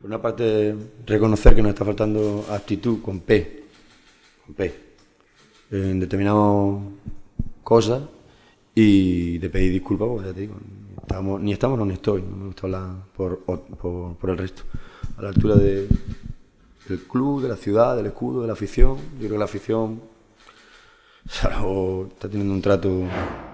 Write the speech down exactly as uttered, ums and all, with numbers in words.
Por una parte, reconocer que nos está faltando actitud con P, con P, en determinadas cosas, y de pedir disculpas, porque ya te digo, estamos, ni estamos ni estoy, no me gusta hablar por, por, por el resto. A la altura de, del club, de la ciudad, del escudo, de la afición, yo creo que la afición, salvo, está teniendo un trato